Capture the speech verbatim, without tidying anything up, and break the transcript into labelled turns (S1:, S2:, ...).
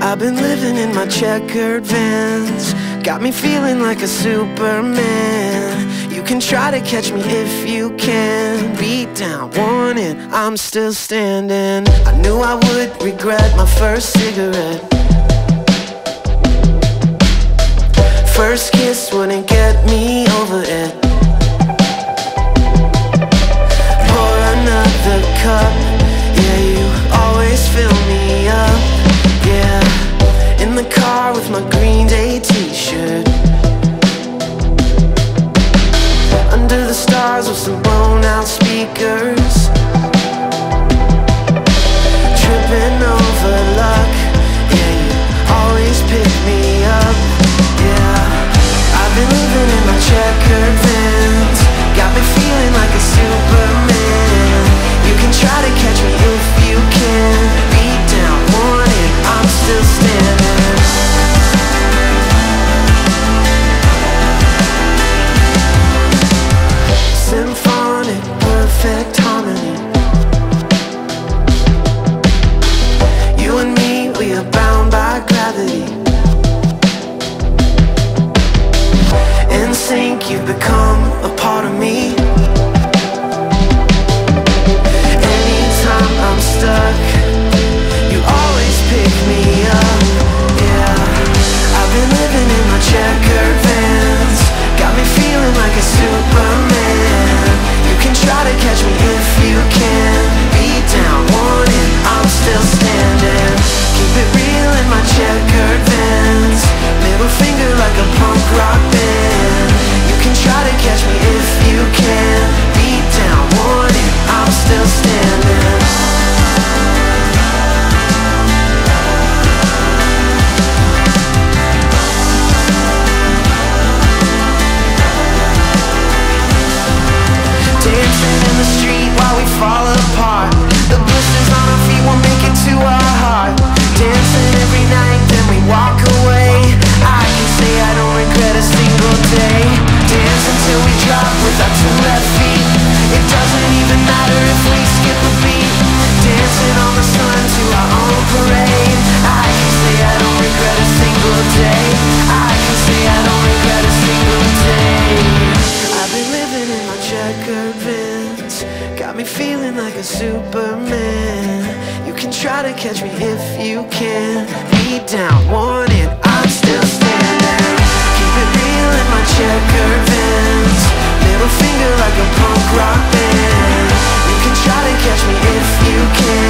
S1: I've been living in my checkered Vans, got me feeling like a superman. You can try to catch me if you can. Beat down, warning, I'm still standing. I knew I would regret my first cigarette. First kiss wouldn't get me over it. Pour another cup, yeah, you always fill me up. Yeah, in the car with my Green Day t-shirt, under the stars with some blown out speakers, tripping over luck. Yeah, you always pick me up. Yeah, I've been living in my checkered Vans, got me feeling like a superman. You can try to catch me if you can. Beat down, warning, I'm still standing. Symphonic, perfect harmony. You and me, we are bound by gravity. In sync, you've become a part of me. Anytime I'm stuck, you always pick me up. Yeah, I've been living in my checkered Vans, got me feeling like a superman. You can try to catch me if you can. Beat down, warning, I'm still standing. Keep it real in my checkered Vans, middle finger like a punk rock band. You can try to catch me if you can. Beat down, warning, I'm still standing. Dancing in the street while we fall apart. The blisters on our feet won't make it to our heart. Dancing every night, then we walk away. I can say I don't regret a single day. Dance until we drop with our two left feet. It doesn't even matter if we skip a beat. Dancing on the sun to our own parade. I can say I don't regret a single day. I can say I don't regret a single day. I've been living in my checkered Vans, got me feeling like a superman. You can try to catch me if you can. Beat down, warning, I'm still standing. Keep it real in my checkered Vans, middle finger like a punk rock band. You can try to catch me if you can.